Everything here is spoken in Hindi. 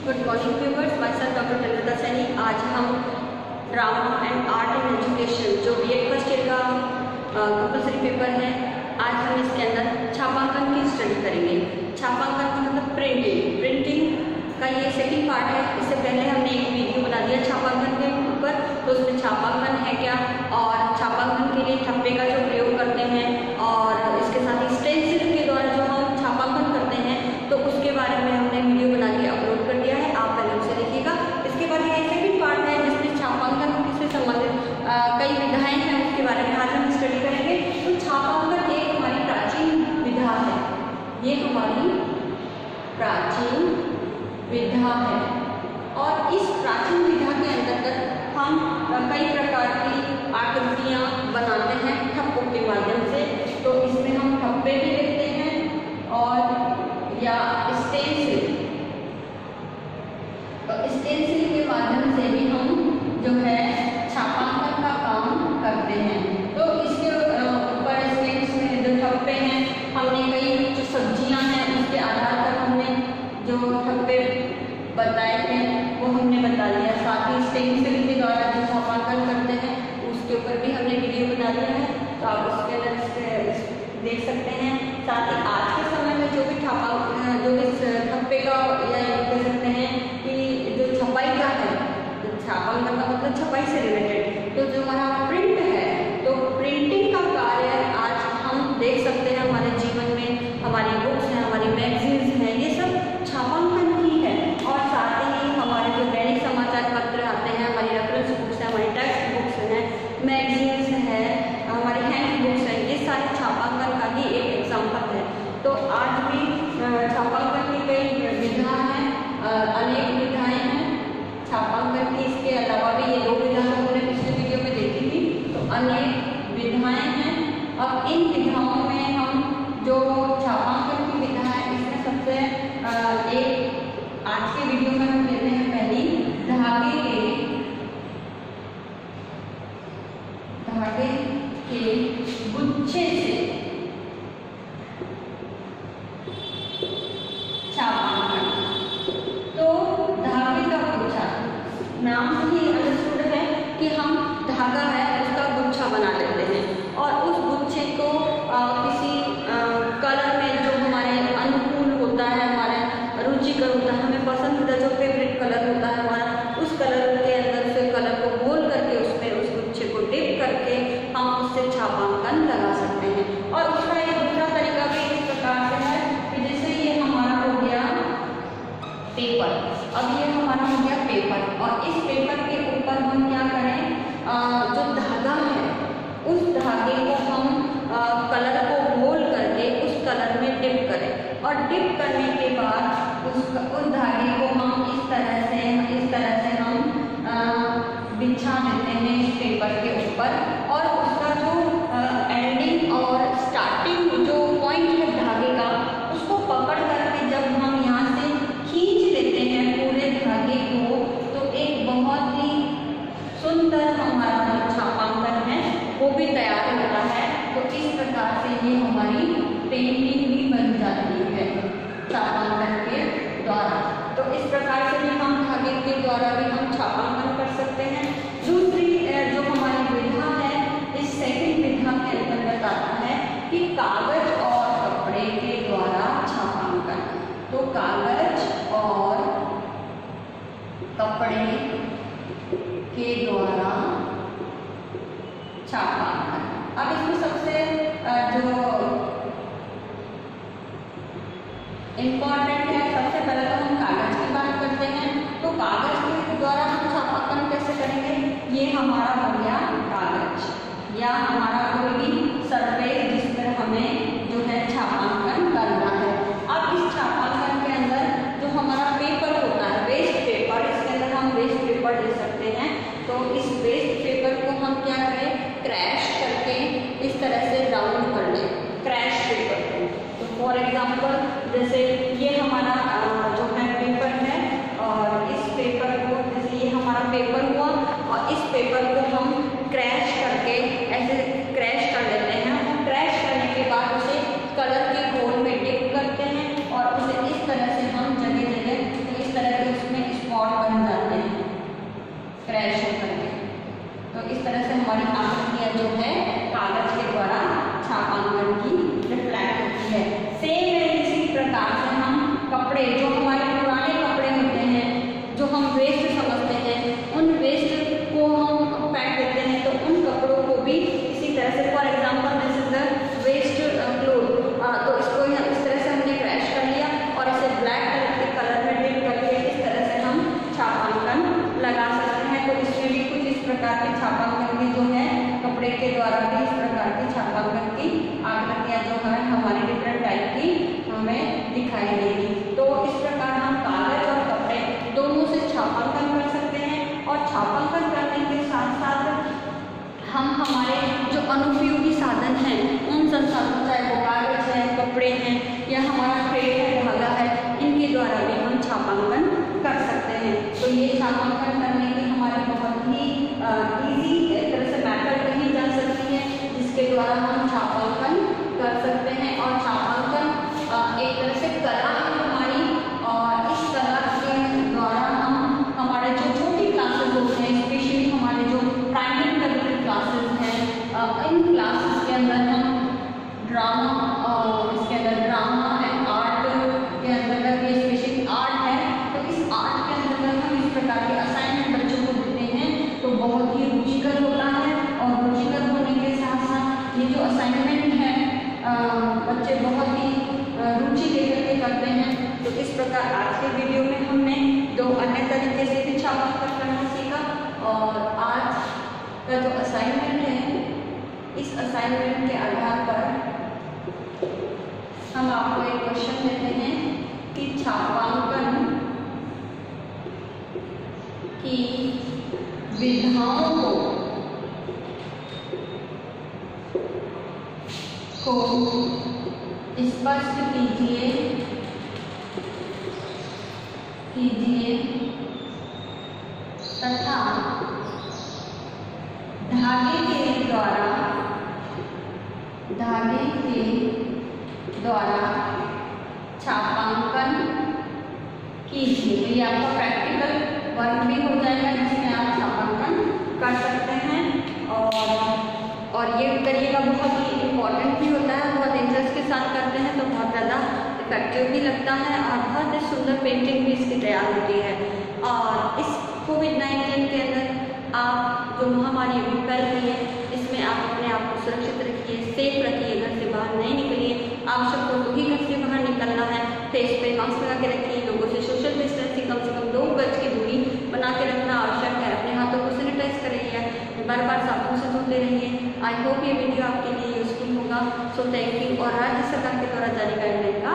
Good morning viewers, myself doctor Tanvita Saini. आज हम drama and art in education जो बीएड फर्स्ट ईयर का कंपल्सरी पेपर है, आज हम इसके अंदर छापांकन की स्टडी करेंगे। छापांकन का मतलब प्रिंटिंग का ये सेकंड पार्ट है। इससे पहले हमने एक वीडियो बना दिया छापांकन के ऊपर, तो उसमें छापांकन है क्या और छापांकन के लिए ठप्पे का जो प्रयोग करते हैं और इसके साथ ही स्टेंसिल के द्वारा जो हम छापांकन करते हैं, तो उसके बारे में हमने वीडियो बना के अपलोड कर दिया है। आप पहले उसे देखिएगा। इसके बाद ये सेकंड पार्ट है जिसमें छापांकन से संबंधित कई विधाएं हैं, उसके बारे में आज हम स्टडी करेंगे। तो छापांकन एक हमारी प्राचीन विधा है, ये हमारी प्राचीन विधा है और इस प्राचीन विधा के अंतर्गत हम कई प्रकार की आकृतियां बनाते हैं ठप्पों के माध्यम से। तो इसमें हम ठप्पे भी देखते हैं और या स्टेंसिल, तो स्टेंसिल के माध्यम से भी हम जो है छापांकन का काम करते हैं। तो इसके ऊपर स्टेंसिल जो ठप्पे हैं, हमने कई जो सब्जियां हैं उसके आधार पर हमने जो ठप्पे बताए थे वो हमने बता दिया। साथ ही स्टेंसिल के द्वारा जो छापांकन करते हैं उसके ऊपर भी हमने वीडियो बना दिया है, तो आप उसके अंदर देख सकते हैं। साथ ही आज के समय में जो भी ठप्पे का या कह सकते हैं कि जो छपाई का है, छापांकन का मतलब छपाई से रिलेटेड, तो जो हमारा प्रिंट है, तो प्रिंटिंग का कार्य आज हम देख सकते हैं हमारे जीवन में। हमारी बुक्स हैं, हमारी मैगजीन्स हैं, ये सब छापांकन ही है। और साथ ही हमारे जो दैनिक समाचार पत्र आते हैं, हमारी रेफरेंस बुक्स हैं, हमारी टेक्स्ट बुक्स हैं, मैगजीन्स हैं, हमारी हैंड बुक्स हैं, ये सारे छापांकन का ही एक एग्जाम्पल है। तो आज भी छापांकन की कई विधा हैं, अनेक विधाएं हैं छापांकन की। इसके अलावा भी ये 2 विधाएं हमने पिछले वीडियो में देखी थी, तो अनेक विधाएं हैं। अब इन विधाओं में हम जो छापांकन की विधा है, इसमें सबसे एक आज के वीडियो में हम लेते हैं पहली धागे के गुच्छे से छापांकन। तो धागे का गुच्छा, नाम से ही अंडरस्टूड है कि हम धागा है उसका गुच्छा बना लेते हैं और उस गुच्छे को किसी कलर में जो हमारे अनुकूल होता है, हमारे रुचिकर होता है, हमें पसंदीदा जो फेवरेट कलर होता है हमारा, उस कलर के अंदर से कलर को घोल करके उसमें उस गुच्छे को डिप करके हम उससे छापांकन लगा सकते हैं। और उसका एक दूसरा तरीका भी इस प्रकार से है कि जैसे ये हमारा हो गया पेपर, अब ये हमारा हो गया पेपर और इस पेपर के ऊपर हम क्या करें, जो धागा है उस धागे को हम कलर को घोल करके उस कलर में डिप करें और डिप करने के बाद उस धागे को हम इस तरह से हम बिछा देते हैं इस पेपर के ऊपर। और उसका जो एंडिंग और स्टार्टिंग जो पॉइंट है धागे का, उसको पकड़ करके जब हम यहाँ से खींच लेते हैं पूरे धागे को, तो एक बहुत ही सुंदर हमारा जो छापांकन है वो भी तैयार होता है। तो इस प्रकार से ये हमारी पेंटिंग भी बन जाती है छापांकन के द्वारा। तो इस प्रकार से भी हम धागे के द्वारा भी हम छापांकन कर सकते हैं। दूसरी जो हमारी विधा है, इस सेकंड विधा के अंतर्गत आता है कि कागज और कपड़े के द्वारा छापांकन। तो कागज और कपड़े के द्वारा छापांकन। अब इसमें सबसे जो इम्पोर्टेंट है, सबसे पहले तो हम कागज की बात करते हैं। तो कागज के द्वारा हम छापांकन कैसे करेंगे, ये हमारा हो गया कागज या हमारा कोई भी सरफेस जिस पर हमें जो है छापांकन करना है। अब इस छापांकन के अंदर जो हमारा पेपर होता है, वेस्ट पेपर, इसके अंदर हम वेस्ट पेपर ले सकते हैं। तो इस वेस्ट पेपर को हम क्या करें, क्रैश करके इस तरह से डाउन कर लें, क्रैश पेपर को। तो फॉर एग्जांपल जैसे ये हमारा जो है पेपर है और इस पेपर को, जैसे ये हमारा पेपर हुआ और इस पेपर को हम क्रैश करके ऐसे क्रैश कर लेते हैं। क्रैश करने के बाद उसे कलर के घोल में डिप करते हैं और उसे इस तरह से हम जगह जगह इस तरह के उसमें जो है कागज के द्वारा छापांकन की रिफ्लेक्ट होती है। सेम है इसी प्रकार से हम कपड़े, जो हमारे पुराने कपड़े होते हैं, जो हम वेस्ट समझते हैं, उन वेस्ट को हम फेंक देते हैं, तो उन कपड़ों को भी इसी तरह से, for example this is the waste cloth, तो इसको इस तरह से हमने क्रैश कर लिया और इसे ब्लैक कलर के कलर में डिप करके इस तरह से हम छापांकन लगा सकते हैं। तो इसमें भी कुछ इस प्रकार के छापांकन की जो है कपड़े के द्वारा भी इस प्रकार की छापांकन की आकृतियाँ जो है हमारी डिफरेंट टाइप की हमें दिखाई देगी। तो इस प्रकार हम कागज और कपड़े दोनों से छापांकन कर सकते हैं और छापांकन करने के साथ साथ हम हमारे जो अनुपयोगी साधन हैं उन संसाधनों, चाहे वो कागज है, कपड़े हैं या हमारा थ्रेड है, धागा है, इनके द्वारा भी हम छापांकन कर सकते हैं। तो ये छापांकन करने की हमारी बहुत ही इजी एक तरह से मेथड कही जा सकती है, जिसके द्वारा हम छापांकन कर सकते हैं। और छापांकन एक तरह से कला है हमारी, और इस कला के द्वारा हम हमारे जो छोटी क्लासेस होते हैं, स्पेशली हमारे जो प्राइमरी लेवल की क्लासेस हैं, इन क्लासेस के अंदर हम ड्रामा, इसके अंदर ड्रामा एंड आर्ट के अंतर्गत, ये स्पेशली आर्ट है, तो इस आर्ट के अंतर्गत हम इस प्रकार के असाइनमेंट बच्चों को देते हैं, तो बहुत ही रुचिकर होता है। और रुचिकर होने के साथ साथ ये जो असाइनमेंट है बच्चे बहुत ही रुचि लेकर के करते हैं। तो इस प्रकार आज के वीडियो में हमने दो अन्य तरीके से भी छापांकन करना सीखा, और आज का जो असाइनमेंट है, इस असाइनमेंट के आधार पर हम आपको एक क्वेश्चन देते हैं कि छापांकन की विधाओं को स्पष्ट कीजिए तथा धागे के द्वारा छापांकन कीजिए। तो ये आपका प्रैक्टिकल वर्क भी हो जाएगा, जिसमें आप छापांकन कर सकते हैं। और ये करिएगा, बहुत ही इम्पोर्टेंट भी होता है, बहुत इंटरेस्ट के साथ करते हैं तो बहुत ज़्यादा इफेक्टिव भी लगता है और बहुत ही सुंदर पेंटिंग भी इसकी तैयार होती है। और इस कोविड-19 के अंदर आप जो महामारी अभी फैल रही है, इसमें आप अपने आप को सुरक्षित रखिए, सेफ रखिए, घर से बाहर नहीं निकलिए, आवश्यक हो तो ही घर से बाहर निकलना है, फेस पे मास्क लगा के रखिए, लोगों से सोशल डिस्टेंसिंग कम से कम 2 गज की दूरी बना के रखना आवश्यक है, अपने हाथों को सैनिटाइज करिए, बार बार साबुन से धोते रहिए। आई होप ये वीडियो आपके लिए यूजफुल होगा। So thank you. और राज्य सरकार के द्वारा जारी गाइडलाइन का